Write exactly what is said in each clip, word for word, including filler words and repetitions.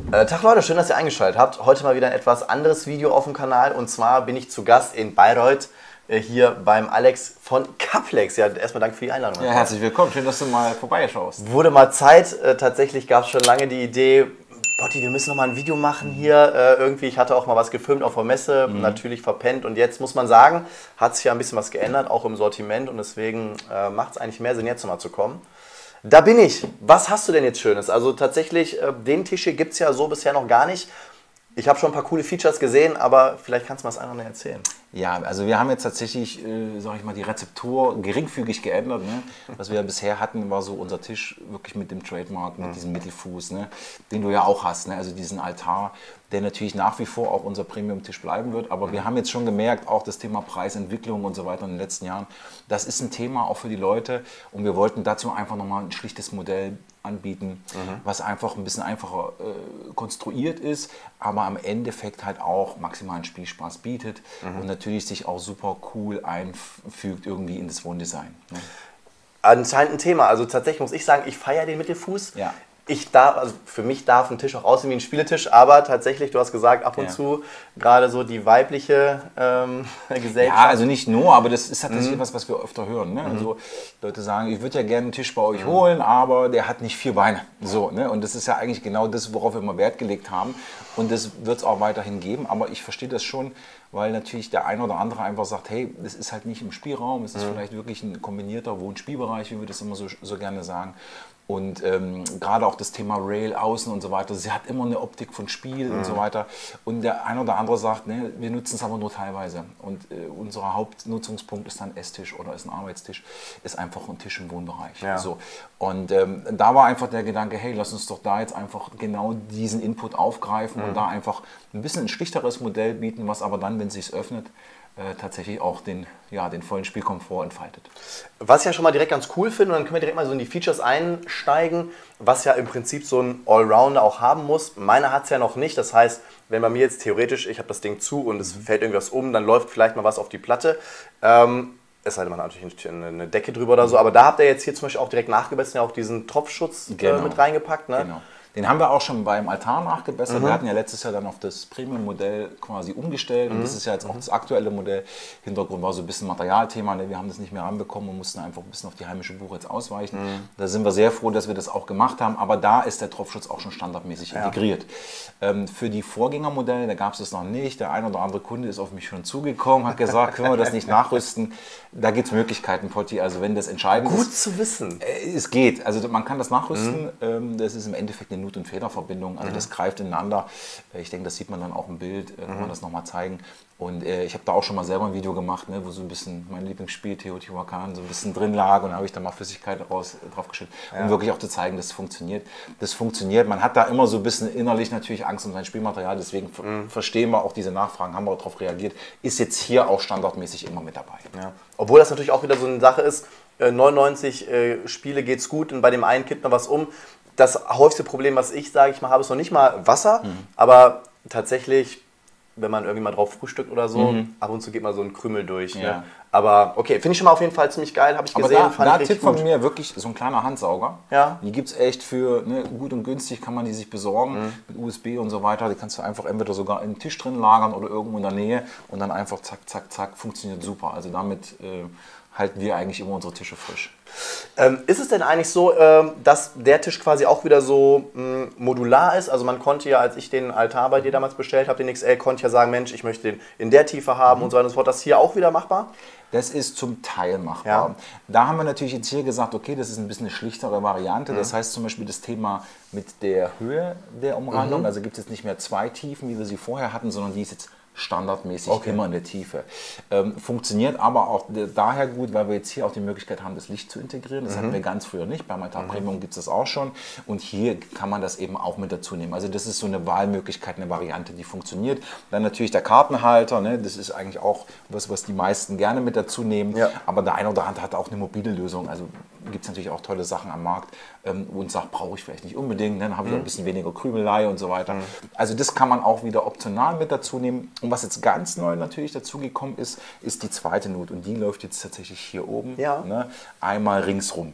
Äh, Tag Leute, schön, dass ihr eingeschaltet habt. Heute mal wieder ein etwas anderes Video auf dem Kanal und zwar bin ich zu Gast in Bayreuth äh, hier beim Alex von Caplex. Ja, erstmal danke für die Einladung. Ja, herzlich willkommen, schön, dass du mal vorbeischaust. Wurde mal Zeit, äh, tatsächlich gab es schon lange die Idee, Botti, wir müssen noch mal ein Video machen hier. Äh, irgendwie, ich hatte auch mal was gefilmt auf der Messe, mhm. natürlich verpennt und jetzt muss man sagen, hat sich ja ein bisschen was geändert, auch im Sortiment und deswegen äh, macht es eigentlich mehr Sinn, jetzt noch mal zu kommen. Da bin ich. Was hast du denn jetzt Schönes? Also tatsächlich, äh, den Tisch hier gibt es ja so bisher noch gar nicht. Ich habe schon ein paar coole Features gesehen, aber vielleicht kannst du mal das einfach noch erzählen. Ja, also wir haben jetzt tatsächlich, äh, sag ich mal, die Rezeptur geringfügig geändert. Ne? Was wir ja bisher hatten, war so unser Tisch wirklich mit dem Trademark, mit mhm. diesem Mittelfuß, ne? Den du ja auch hast, ne? Also diesen Altar, der natürlich nach wie vor auch unser Premium-Tisch bleiben wird. Aber mhm. wir haben jetzt schon gemerkt, auch das Thema Preisentwicklung und so weiter in den letzten Jahren, das ist ein Thema auch für die Leute. Und wir wollten dazu einfach nochmal ein schlichtes Modell anbieten, mhm. was einfach ein bisschen einfacher äh, konstruiert ist, aber am Endeffekt halt auch maximalen Spielspaß bietet mhm. und natürlich sich auch super cool einfügt irgendwie in das Wohndesign. Ne? Anscheinend ein Thema. Also tatsächlich muss ich sagen, ich feiere den Mittelfuß. Ja. Ich darf, also für mich darf ein Tisch auch aussehen wie ein Spieletisch, aber tatsächlich, du hast gesagt, ab und ja. zu gerade so die weibliche ähm, Gesellschaft. Ja, also nicht nur, aber das ist tatsächlich mhm. was, was wir öfter hören. Ne? Mhm. Also Leute sagen, ich würde ja gerne einen Tisch bei euch mhm. holen, aber der hat nicht vier Beine. So, ne? Und das ist ja eigentlich genau das, worauf wir immer Wert gelegt haben. Und das wird es auch weiterhin geben, aber ich verstehe das schon, weil natürlich der eine oder andere einfach sagt, hey, das ist halt nicht im Spielraum, es ist mhm. vielleicht wirklich ein kombinierter Wohn-Spielbereich, wie wir das immer so, so gerne sagen. Und ähm, gerade auch das Thema Rail, Außen und so weiter, sie hat immer eine Optik von Spiel mhm. und so weiter. Und der eine oder andere sagt, ne, wir nutzen es aber nur teilweise. Und äh, unser Hauptnutzungspunkt ist dann Esstisch oder ist ein Arbeitstisch, ist einfach ein Tisch im Wohnbereich. Ja. So. Und ähm, da war einfach der Gedanke, hey, lass uns doch da jetzt einfach genau diesen Input aufgreifen mhm. und da einfach ein bisschen ein schlichteres Modell bieten, was aber dann, wenn es sich öffnet, Äh, tatsächlich auch den, ja, den vollen Spielkomfort entfaltet. Was ich ja schon mal direkt ganz cool finde, und dann können wir direkt mal so in die Features einsteigen, was ja im Prinzip so ein Allrounder auch haben muss. Meine hat es ja noch nicht, das heißt, wenn bei mir jetzt theoretisch, ich habe das Ding zu und es mhm. fällt irgendwas um, dann läuft vielleicht mal was auf die Platte. Ähm, es sei denn, man hat natürlich eine Decke drüber oder so, aber da habt ihr jetzt hier zum Beispiel auch direkt nachgebessert, ja auch diesen Tropfschutz genau. äh, mit reingepackt. Ne? Genau. Den haben wir auch schon beim Altar nachgebessert. Mhm. Wir hatten ja letztes Jahr dann auf das Premium-Modell quasi umgestellt. Mhm. Und das ist ja jetzt auch das aktuelle Modell. Hintergrund war so ein bisschen Materialthema. Wir haben das nicht mehr ranbekommen und mussten einfach ein bisschen auf die heimische Buche jetzt ausweichen. Mhm. Da sind wir sehr froh, dass wir das auch gemacht haben. Aber da ist der Tropfschutz auch schon standardmäßig ja. integriert. Ähm, für die Vorgängermodelle, da gab es das noch nicht. Der ein oder andere Kunde ist auf mich schon zugekommen, hat gesagt, können wir das nicht nachrüsten. Da gibt es Möglichkeiten, Potti. Also wenn das entscheidend Gut ist. Gut zu wissen. Äh, es geht. Also man kann das nachrüsten. Mhm. Ähm, das ist im Endeffekt eine Nut- und Federverbindung, also mhm. das greift ineinander. Ich denke, das sieht man dann auch im Bild, kann mhm. man das nochmal zeigen. Und äh, ich habe da auch schon mal selber ein Video gemacht, ne, wo so ein bisschen mein Lieblingsspiel, Teotihuacan, so ein bisschen drin lag und da habe ich da mal Flüssigkeit raus, drauf geschüttet, ja. um wirklich auch zu zeigen, dass es funktioniert. Das funktioniert. Man hat da immer so ein bisschen innerlich natürlich Angst um sein Spielmaterial, deswegen mhm. verstehen wir auch diese Nachfragen, haben wir auch darauf reagiert. Ist jetzt hier auch standardmäßig immer mit dabei. Ja. Obwohl das natürlich auch wieder so eine Sache ist, neunundneunzig äh, Spiele geht's gut und bei dem einen kippt noch was um. Das häufigste Problem, was ich, sage ich mal, habe, ist noch nicht mal Wasser, mhm. aber tatsächlich, wenn man irgendwie mal drauf frühstückt oder so, mhm. ab und zu geht mal so ein Krümel durch. Ja. Ne? Aber okay, finde ich schon mal auf jeden Fall ziemlich geil, habe ich aber gesehen. Da, fand da ich Tipp gut. von mir, wirklich so ein kleiner Handsauger. Ja. Die gibt es echt für ne, gut und günstig, kann man die sich besorgen, mhm. mit U S B und so weiter. Die kannst du einfach entweder sogar in den Tisch drin lagern oder irgendwo in der Nähe und dann einfach zack, zack, zack, funktioniert super. Also damit äh, halten wir eigentlich immer unsere Tische frisch. Ähm, ist es denn eigentlich so, ähm, dass der Tisch quasi auch wieder so mh, modular ist? Also man konnte ja, als ich den Altar bei dir damals bestellt habe, den X L, konnte ich ja sagen, Mensch, ich möchte den in der Tiefe haben mhm. und so weiter und so fort. Das hier auch wieder machbar? Das ist zum Teil machbar. Ja. Da haben wir natürlich jetzt hier gesagt, okay, das ist ein bisschen eine schlichtere Variante. Mhm. Das heißt zum Beispiel das Thema mit der Höhe der Umrandung. Mhm. Also gibt es jetzt nicht mehr zwei Tiefen, wie wir sie vorher hatten, sondern die ist jetzt standardmäßig okay. immer in der Tiefe. Ähm, funktioniert aber auch daher gut, weil wir jetzt hier auch die Möglichkeit haben, das Licht zu integrieren. Das mhm. hatten wir ganz früher nicht. Beim Altar Premium mhm. gibt es das auch schon. Und hier kann man das eben auch mit dazu nehmen. Also das ist so eine Wahlmöglichkeit, eine Variante, die funktioniert. Dann natürlich der Kartenhalter. Ne? Das ist eigentlich auch was, was die meisten gerne mit dazu nehmen. Ja. Aber der eine oder andere hat auch eine mobile Lösung. Also gibt es natürlich auch tolle Sachen am Markt ähm, und sagt, brauche ich vielleicht nicht unbedingt. Ne? Dann habe ich mhm. auch ein bisschen weniger Krümelei und so weiter. Mhm. Also das kann man auch wieder optional mit dazu nehmen. Und was jetzt ganz neu natürlich dazu gekommen ist, ist die zweite Nut. Und die läuft jetzt tatsächlich hier oben. Ja. Ne? Einmal ringsrum.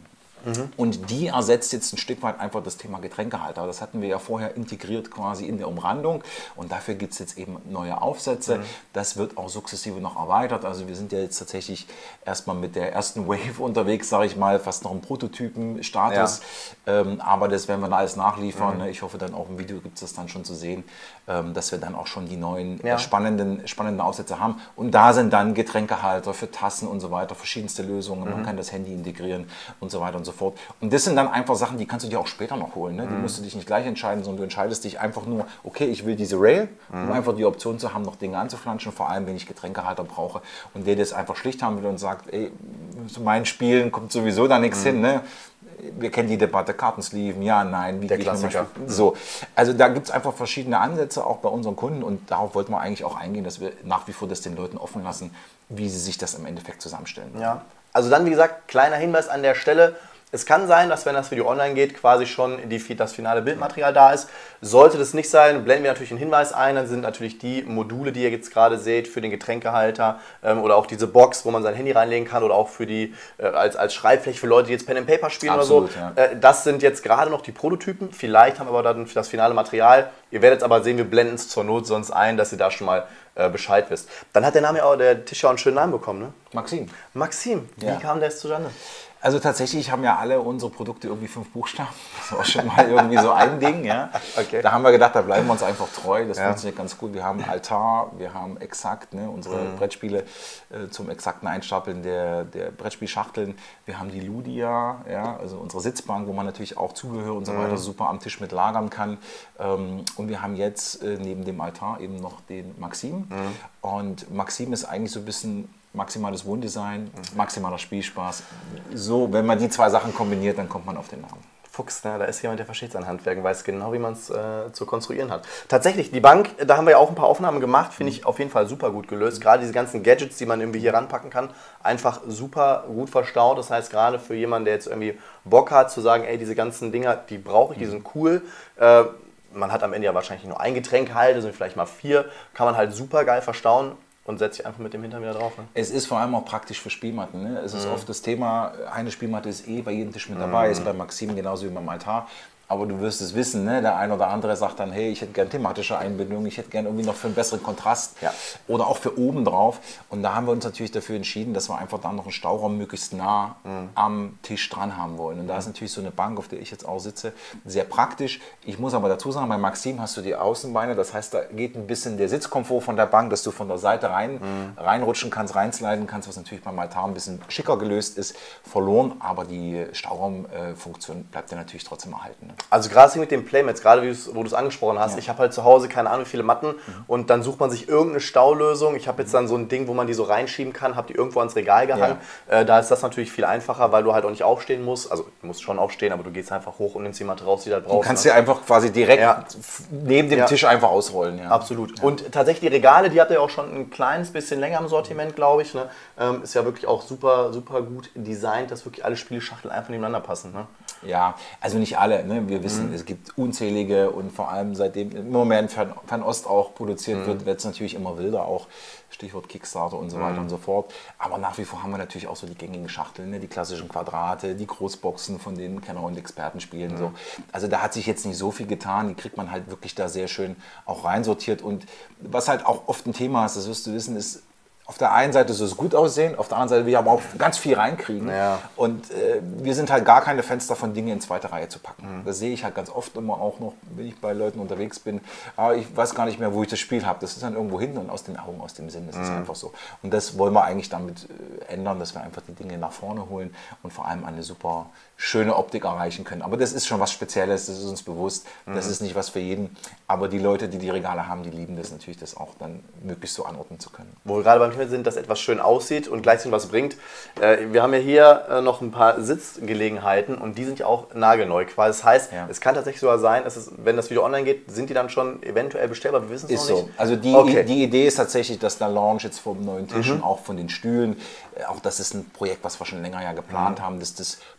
Mhm. Und die ersetzt jetzt ein Stück weit einfach das Thema Getränkehalter. Das hatten wir ja vorher integriert quasi in der Umrandung und dafür gibt es jetzt eben neue Aufsätze. Mhm. Das wird auch sukzessive noch erweitert. Also wir sind ja jetzt tatsächlich erstmal mit der ersten Wave unterwegs, sage ich mal, fast noch im Prototypen-Status. Ja. Ähm, aber das werden wir dann alles nachliefern. Mhm. Ich hoffe, dann auch im Video gibt es das dann schon zu sehen, ähm, dass wir dann auch schon die neuen ja. äh, spannenden, spannenden Aufsätze haben. Und da sind dann Getränkehalter für Tassen und so weiter, verschiedenste Lösungen. Mhm. Man kann das Handy integrieren und so weiter und so fort. Und das sind dann einfach Sachen, die kannst du dir auch später noch holen. Ne? Die mhm. musst du dich nicht gleich entscheiden, sondern du entscheidest dich einfach nur, okay, ich will diese Rail, mhm. um einfach die Option zu haben, noch Dinge anzuflanschen, vor allem, wenn ich Getränkehalter brauche. Und der das einfach schlicht haben will und sagt, ey, zu meinen Spielen kommt sowieso da nichts mhm. hin. Ne? Wir kennen die Debatte, Kartensleeven, ja, nein, wie der Klassiker. So, also da gibt es einfach verschiedene Ansätze, auch bei unseren Kunden und darauf wollten wir eigentlich auch eingehen, dass wir nach wie vor das den Leuten offen lassen, wie sie sich das im Endeffekt zusammenstellen. Ja. Also dann, wie gesagt, kleiner Hinweis an der Stelle. Es kann sein, dass wenn das Video online geht, quasi schon die, das finale Bildmaterial da ist. Sollte das nicht sein, blenden wir natürlich einen Hinweis ein. Dann sind natürlich die Module, die ihr jetzt gerade seht, für den Getränkehalter ähm, oder auch diese Box, wo man sein Handy reinlegen kann oder auch für die, äh, als, als Schreibfläche für Leute, die jetzt Pen and Paper spielen. Absolut, oder so. Ja. Äh, das sind jetzt gerade noch die Prototypen. Vielleicht haben wir aber dann das finale Material. Ihr werdet aber sehen, wir blenden es zur Not sonst ein, dass ihr da schon mal äh, Bescheid wisst. Dann hat der Name auch, der Tisch ja auch einen schönen Namen bekommen, ne? Maxim. Maxim. Wie ja. kam der jetzt zustande? Also tatsächlich haben ja alle unsere Produkte irgendwie fünf Buchstaben. Das war schon mal irgendwie so ein Ding. Ja. Okay. Da haben wir gedacht, da bleiben wir uns einfach treu. Das ja. funktioniert ganz gut. Wir haben Altar, wir haben Exakt, ne, unsere mhm. Brettspiele äh, zum exakten Einstapeln der, der Brettspielschachteln. Wir haben die Ludia, ja, also unsere Sitzbank, wo man natürlich auch Zubehör und so weiter mhm. super am Tisch mit lagern kann. Ähm, und wir haben jetzt äh, neben dem Altar eben noch den Maxim. Mhm. Und Maxim ist eigentlich so ein bisschen maximales Wohndesign, maximaler Spielspaß. So, wenn man die zwei Sachen kombiniert, dann kommt man auf den Namen. Fuchs, ne? Da ist jemand, der versteht sein Handwerk und weiß genau, wie man es äh, zu konstruieren hat. Tatsächlich, die Bank, da haben wir ja auch ein paar Aufnahmen gemacht, finde ich auf jeden Fall super gut gelöst. Gerade diese ganzen Gadgets, die man irgendwie hier ranpacken kann, einfach super gut verstaut. Das heißt, gerade für jemanden, der jetzt irgendwie Bock hat, zu sagen, ey, diese ganzen Dinger, die brauche ich, die sind cool. Äh, man hat am Ende ja wahrscheinlich nur ein Getränk halt, sind vielleicht mal vier, kann man halt super geil verstauen. Und setzt sich einfach mit dem Hintern wieder drauf. Ne? Es ist vor allem auch praktisch für Spielmatten. Ne? Es ist mhm. oft das Thema, eine Spielmatte ist eh bei jedem Tisch mit dabei, mhm. ist bei Maxim genauso wie beim Altar. Aber du wirst es wissen, ne? Der eine oder andere sagt dann, hey, ich hätte gerne thematische Einbindung, ich hätte gerne irgendwie noch für einen besseren Kontrast ja. oder auch für oben drauf. Und da haben wir uns natürlich dafür entschieden, dass wir einfach dann noch einen Stauraum möglichst nah mhm. am Tisch dran haben wollen. Und da ist natürlich so eine Bank, auf der ich jetzt auch sitze, sehr praktisch. Ich muss aber dazu sagen, bei Maxim hast du die Außenbeine, das heißt, da geht ein bisschen der Sitzkomfort von der Bank, dass du von der Seite rein, mhm. reinrutschen kannst, reinsliden kannst, was natürlich beim Altar ein bisschen schicker gelöst ist, verloren. Aber die Stauraumfunktion bleibt ja natürlich trotzdem erhalten. Ne? Also gerade mit den Playmats, gerade wie wo du es angesprochen hast, ja. ich habe halt zu Hause keine Ahnung wie viele Matten mhm. und dann sucht man sich irgendeine Staulösung. Ich habe jetzt dann so ein Ding, wo man die so reinschieben kann, habe die irgendwo ans Regal gehangen. Ja. Äh, da ist das natürlich viel einfacher, weil du halt auch nicht aufstehen musst. Also du musst schon aufstehen, aber du gehst einfach hoch und nimmst die Matte raus, die du halt brauchst. Du kannst ne? dir einfach quasi direkt ja. neben dem ja. Tisch einfach ausrollen. Ja. Absolut. Ja. Und tatsächlich die Regale, die habt ihr auch schon ein kleines bisschen länger im Sortiment, glaube ich. Ne? Ähm, ist ja wirklich auch super, super gut designt, dass wirklich alle Spielschachteln einfach nebeneinander passen. Ne? Ja, also nicht alle. Ne? Wir wissen, mhm. es gibt unzählige und vor allem seitdem immer mehr in Fern Fernost auch produziert mhm. wird, wird es natürlich immer wilder, auch Stichwort Kickstarter und so weiter mhm. und so fort. Aber nach wie vor haben wir natürlich auch so die gängigen Schachteln, ne? Die klassischen Quadrate, die Großboxen, von denen Kenner und Experten spielen. Mhm. So. Also da hat sich jetzt nicht so viel getan, die kriegt man halt wirklich da sehr schön auch reinsortiert. Und was halt auch oft ein Thema ist, das wirst du wissen, ist, auf der einen Seite soll es gut aussehen, auf der anderen Seite will ich aber auch ganz viel reinkriegen. Ja. Und äh, wir sind halt gar keine Fans davon, Dinge in zweite Reihe zu packen. Mhm. Das sehe ich halt ganz oft immer auch noch, wenn ich bei Leuten unterwegs bin. Aber ich weiß gar nicht mehr, wo ich das Spiel habe. Das ist dann irgendwo hinten und aus den Augen, aus dem Sinn. Das mhm. ist einfach so. Und das wollen wir eigentlich damit äh, ändern, dass wir einfach die Dinge nach vorne holen und vor allem eine super schöne Optik erreichen können. Aber das ist schon was Spezielles, das ist uns bewusst. Das mhm. ist nicht was für jeden. Aber die Leute, die die Regale haben, die lieben das natürlich, das auch dann möglichst so anordnen zu können. Wo wir gerade beim Thema sind, dass etwas schön aussieht und gleichzeitig was bringt. Äh, wir haben ja hier äh, noch ein paar Sitzgelegenheiten und die sind ja auch nagelneu quasi. Das heißt, ja. es kann tatsächlich sogar sein, dass es, wenn das Video online geht, sind die dann schon eventuell bestellbar. Wir wissen es noch nicht. Ist so. Also die, okay. die Idee ist tatsächlich, dass der Launch jetzt vom neuen Tisch mhm. und auch von den Stühlen, auch das ist ein Projekt, was wir schon länger ja geplant mhm. haben, dass das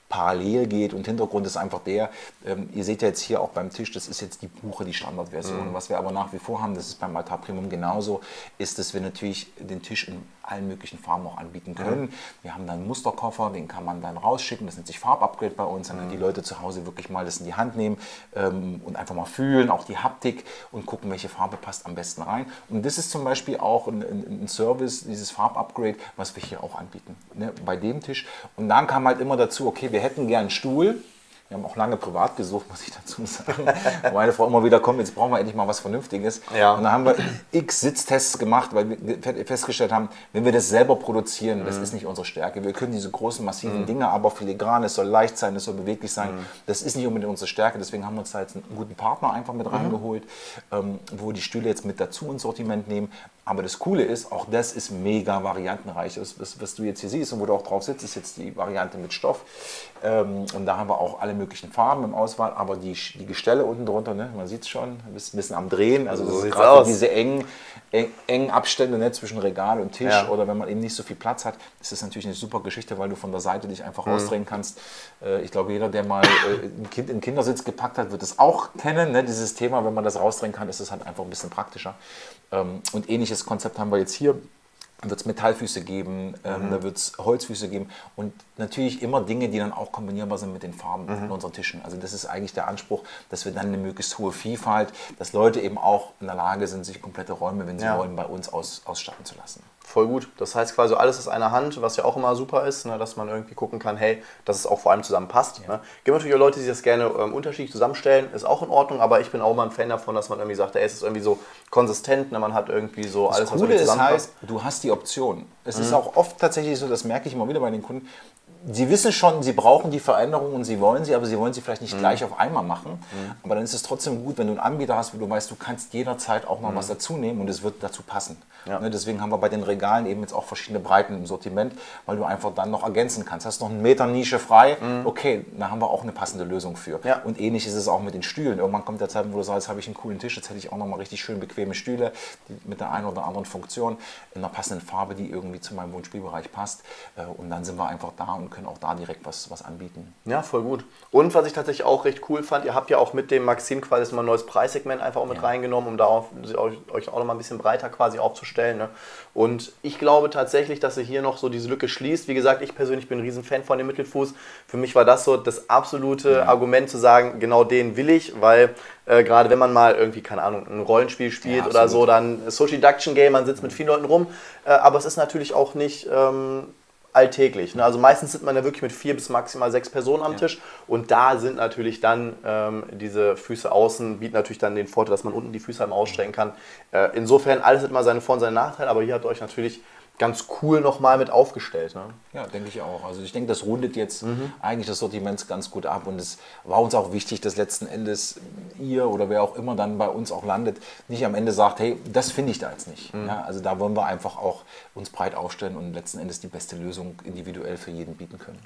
parallel geht und Hintergrund ist einfach der, ähm, ihr seht ja jetzt hier auch beim Tisch, das ist jetzt die Buche, die Standardversion. Mhm. Was wir aber nach wie vor haben, das ist beim Altar Premium genauso, ist, dass wir natürlich den Tisch in allen möglichen Farben auch anbieten können. Mhm. Wir haben dann einen Musterkoffer, den kann man dann rausschicken, das nennt sich Farbupgrade bei uns, dann mhm. können die Leute zu Hause wirklich mal das in die Hand nehmen ähm, und einfach mal fühlen, auch die Haptik und gucken, welche Farbe passt am besten rein. Und das ist zum Beispiel auch ein, ein, ein Service, dieses Farbupgrade, was wir hier auch anbieten, ne, bei dem Tisch. Und dann kam halt immer dazu, okay, wir hätten gern einen Stuhl. Wir haben auch lange privat gesucht, muss ich dazu sagen. Meine Frau immer wieder kommt, jetzt brauchen wir endlich mal was Vernünftiges. Ja. Und dann haben wir x Sitztests gemacht, weil wir festgestellt haben, wenn wir das selber produzieren, das mhm. ist nicht unsere Stärke. Wir können diese großen, massiven mhm. Dinge, aber filigran, es soll leicht sein, es soll beweglich sein. Mhm. Das ist nicht unbedingt unsere Stärke. Deswegen haben wir uns da jetzt einen guten Partner einfach mit mhm. reingeholt, ähm, wo die Stühle jetzt mit dazu ins Sortiment nehmen. Aber das Coole ist, auch das ist mega variantenreich. Das, was, was du jetzt hier siehst und wo du auch drauf sitzt, ist jetzt die Variante mit Stoff. Ähm, und da haben wir auch alle möglichen Farben im Auswahl, aber die, die Gestelle unten drunter, ne, man sieht es schon, du bist ein bisschen am Drehen. Also, also das ist gerade diese engen, eng, engen Abstände, ne, zwischen Regal und Tisch, ja. oder wenn man eben nicht so viel Platz hat, ist das natürlich eine super Geschichte, weil du von der Seite dich einfach mhm. rausdrehen kannst. Äh, ich glaube, jeder, der mal äh, ein Kind in den Kindersitz gepackt hat, wird es auch kennen, ne, dieses Thema. Wenn man das rausdrehen kann, ist es halt einfach ein bisschen praktischer. Ähm, und ähnliches Konzept haben wir jetzt hier. Da wird es Metallfüße geben, ähm, mhm. da wird es Holzfüße geben und natürlich immer Dinge, die dann auch kombinierbar sind mit den Farben mhm. in unseren Tischen. Also das ist eigentlich der Anspruch, dass wir dann eine möglichst hohe Vielfalt, dass Leute eben auch in der Lage sind, sich komplette Räume, wenn sie ja. wollen, bei uns aus, ausstatten zu lassen. Voll gut. Das heißt quasi alles aus einer Hand, was ja auch immer super ist, ne, dass man irgendwie gucken kann, hey, dass es auch vor allem zusammen passt. Ja. Ne. Gibt natürlich auch Leute, die das gerne ähm, unterschiedlich zusammenstellen, ist auch in Ordnung, aber ich bin auch immer ein Fan davon, dass man irgendwie sagt, ey, es ist irgendwie so konsistent, ne, man hat irgendwie so das alles, was irgendwie zusammenpasst. Ist halt, du hast die Option. Es mhm. ist auch oft tatsächlich so, das merke ich immer wieder bei den Kunden, sie wissen schon, sie brauchen die Veränderung und sie wollen sie, aber sie wollen sie vielleicht nicht mhm. gleich auf einmal machen. Mhm. Aber dann ist es trotzdem gut, wenn du einen Anbieter hast, wo du weißt, du kannst jederzeit auch mal mhm. was dazu nehmen und es wird dazu passen. Ja. Ne, deswegen haben wir bei den Regalen eben jetzt auch verschiedene Breiten im Sortiment, weil du einfach dann noch ergänzen kannst. Hast noch einen Meter Nische frei, mhm. okay, da haben wir auch eine passende Lösung für. Ja. Und ähnlich ist es auch mit den Stühlen. Irgendwann kommt der Zeit, wo du sagst, jetzt habe ich einen coolen Tisch, jetzt hätte ich auch noch mal richtig schön bequeme Stühle die mit der einen oder anderen Funktion, in einer passenden Farbe, die irgendwie zu meinem Wohnspielbereich passt. Und dann sind wir einfach da und können auch da direkt was, was anbieten. Ja, voll gut. Und was ich tatsächlich auch recht cool fand, ihr habt ja auch mit dem Maxim quasi mal ein neues Preissegment einfach auch mit ja. reingenommen, um da auch, euch auch noch mal ein bisschen breiter quasi aufzustellen. Ne? Und ich glaube tatsächlich, dass ihr hier noch so diese Lücke schließt. Wie gesagt, ich persönlich bin ein Riesenfan von dem Mittelfuß. Für mich war das so das absolute ja. Argument zu sagen, genau den will ich, weil äh, gerade wenn man mal irgendwie, keine Ahnung, ein Rollenspiel spielt ja, oder so, dann Social Deduction Game, man sitzt mit vielen Leuten rum, äh, aber es ist natürlich auch nicht ähm, alltäglich. Ne? Also meistens sitzt man ja wirklich mit vier bis maximal sechs Personen am ja. Tisch und da sind natürlich dann ähm, diese Füße außen, bieten natürlich dann den Vorteil, dass man unten die Füße einmal ausstrecken kann. Äh, insofern, alles hat immer seine Vor- und seine Nachteile, aber hier habt ihr euch natürlich ganz cool nochmal mit aufgestellt. Ne? Ja, denke ich auch. Also ich denke, das rundet jetzt mhm. eigentlich das Sortiment ganz gut ab und es war uns auch wichtig, dass letzten Endes ihr oder wer auch immer dann bei uns auch landet, nicht am Ende sagt, hey, das finde ich da jetzt nicht. Mhm. Ja, also da wollen wir einfach auch uns breit aufstellen und letzten Endes die beste Lösung individuell für jeden bieten können.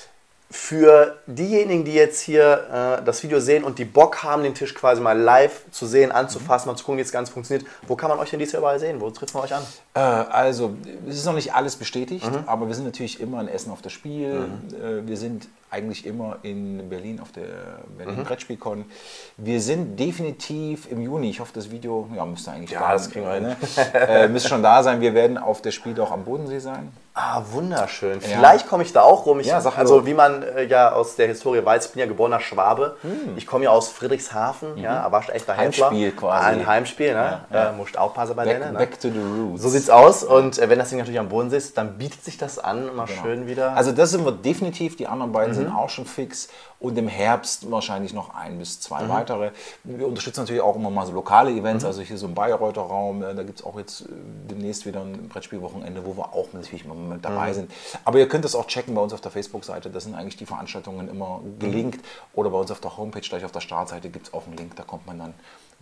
Für diejenigen, die jetzt hier äh, das Video sehen und die Bock haben, den Tisch quasi mal live zu sehen, anzufassen, mhm. mal zu gucken, wie das Ganze funktioniert, wo kann man euch denn dies Jahr überall sehen? Wo trifft man euch an? Äh, also, es ist noch nicht alles bestätigt, mhm. aber wir sind natürlich immer in Essen auf das Spiel. Mhm. Äh, wir sind eigentlich immer in Berlin auf der Berlin mhm. Brettspielcon. Wir sind definitiv im Juni, ich hoffe, das Video ja, müsste eigentlich ja, da das kriegen wir hin. Ne? äh, müsste schon da sein. Wir werden auf der Spiel auch am Bodensee sein. Ah, wunderschön. Ja. Vielleicht komme ich da auch rum. Ich, ja, also so. Wie man äh, ja aus der Historie weiß, ich bin ja geborener Schwabe. Hm. Ich komme ja aus Friedrichshafen, mhm. ja, aber echter Händler. Heimspiel quasi. Ein Heimspiel, ne? Ja, ja. Äh, musst aufpassen bei denen. Back to the roots. So sieht's aus. Und äh, wenn das Ding natürlich am Bodensee ist, dann bietet sich das an, immer genau. schön wieder. Also das sind wir definitiv. Die anderen beiden mhm. sind auch schon fix. Und im Herbst wahrscheinlich noch ein bis zwei mhm. weitere. Wir unterstützen natürlich auch immer mal so lokale Events, mhm. also hier so im Bayreuther Raum. Da gibt es auch jetzt demnächst wieder ein Brettspielwochenende, wo wir auch natürlich immer mit dabei mhm. sind. Aber ihr könnt das auch checken bei uns auf der Facebook-Seite. Da sind eigentlich die Veranstaltungen immer gelinkt. Mhm. Oder bei uns auf der Homepage, gleich auf der Startseite, gibt es auch einen Link. Da kommt man dann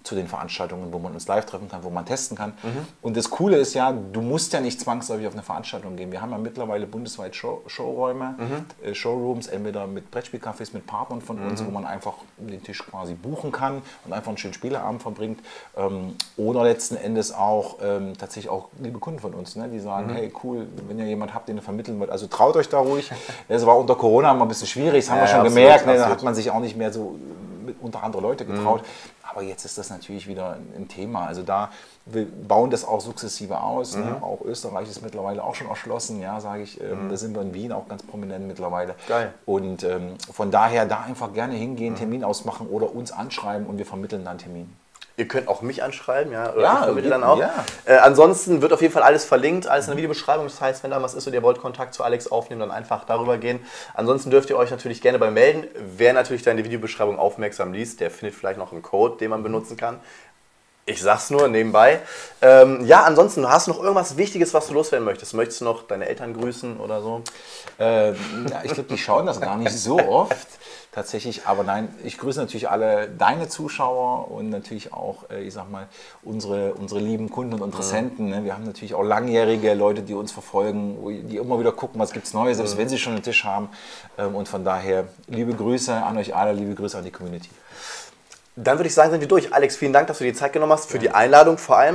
zu den Veranstaltungen, wo man uns live treffen kann, wo man testen kann. Mhm. Und das Coole ist ja, du musst ja nicht zwangsläufig auf eine Veranstaltung gehen. Wir haben ja mittlerweile bundesweit Show, Showräume, mhm. äh, Showrooms, entweder mit Brettspielcafés, mit Partnern von mhm. uns, wo man einfach den Tisch quasi buchen kann und einfach einen schönen Spieleabend verbringt. Ähm, oder letzten Endes auch ähm, tatsächlich auch liebe Kunden von uns, ne, die sagen, mhm. hey cool, wenn ihr jemand habt, den ihr vermitteln wollt, also traut euch da ruhig. Das war unter Corona mal ein bisschen schwierig, das haben ja, wir schon ja, absolut, gemerkt, ne, da hat man sich auch nicht mehr so mit unter andere Leute getraut. Mhm. Aber jetzt ist das natürlich wieder ein Thema. Also da, wir bauen das auch sukzessive aus. Mhm. Ne? Auch Österreich ist mittlerweile auch schon erschlossen, ja, sage ich. Ähm, mhm. Da sind wir in Wien auch ganz prominent mittlerweile. Geil. Und ähm, von daher da einfach gerne hingehen, mhm. Termin ausmachen oder uns anschreiben und wir vermitteln dann Termin. Ihr könnt auch mich anschreiben, ja, oder ja, ich vermittle dann auch. Ja. Äh, ansonsten wird auf jeden Fall alles verlinkt, alles in der Videobeschreibung. Das heißt, wenn da was ist und ihr wollt Kontakt zu Alex aufnehmen, dann einfach darüber gehen. Ansonsten dürft ihr euch natürlich gerne bei melden. Wer natürlich dann die Videobeschreibung aufmerksam liest, der findet vielleicht noch einen Code, den man benutzen kann. Ich sag's nur nebenbei. Ähm, ja, ansonsten, hast du noch irgendwas Wichtiges, was du loswerden möchtest? Möchtest du noch deine Eltern grüßen oder so? Ähm, ja, ich glaube, die schauen das gar nicht so oft. Tatsächlich, aber nein, ich grüße natürlich alle deine Zuschauer und natürlich auch, ich sag mal, unsere, unsere lieben Kunden und Interessenten. Mhm. Wir haben natürlich auch langjährige Leute, die uns verfolgen, die immer wieder gucken, was gibt es Neues, selbst mhm. wenn sie schon einen Tisch haben. Und von daher, liebe Grüße an euch alle, liebe Grüße an die Community. Dann würde ich sagen, sind wir durch. Alex, vielen Dank, dass du dir die Zeit genommen hast, für die Einladung vor allem.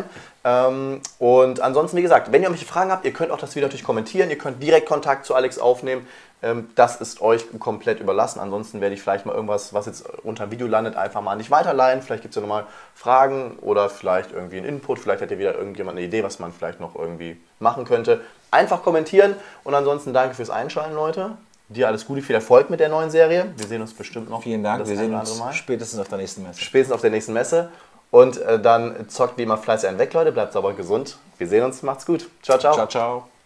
Und ansonsten, wie gesagt, wenn ihr irgendwelche Fragen habt, ihr könnt auch das Video natürlich kommentieren, ihr könnt direkt Kontakt zu Alex aufnehmen. Das ist euch komplett überlassen. Ansonsten werde ich vielleicht mal irgendwas, was jetzt unter dem Video landet, einfach mal an dich weiterleiten. Vielleicht gibt es ja nochmal Fragen oder vielleicht irgendwie einen Input. Vielleicht hat ihr wieder irgendjemand eine Idee, was man vielleicht noch irgendwie machen könnte. Einfach kommentieren und ansonsten danke fürs Einschalten, Leute. Dir alles Gute, viel Erfolg mit der neuen Serie. Wir sehen uns bestimmt noch. Vielen Dank, wir sehen uns spätestens auf der nächsten Messe. Spätestens auf der nächsten Messe. Und äh, dann zockt wie immer fleißig einen weg, Leute. Bleibt sauber gesund. Wir sehen uns, macht's gut. Ciao, ciao. Ciao, ciao.